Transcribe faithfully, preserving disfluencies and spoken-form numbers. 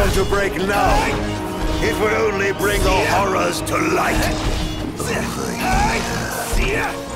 time to break now. It would only bring the horrors to light. Over here.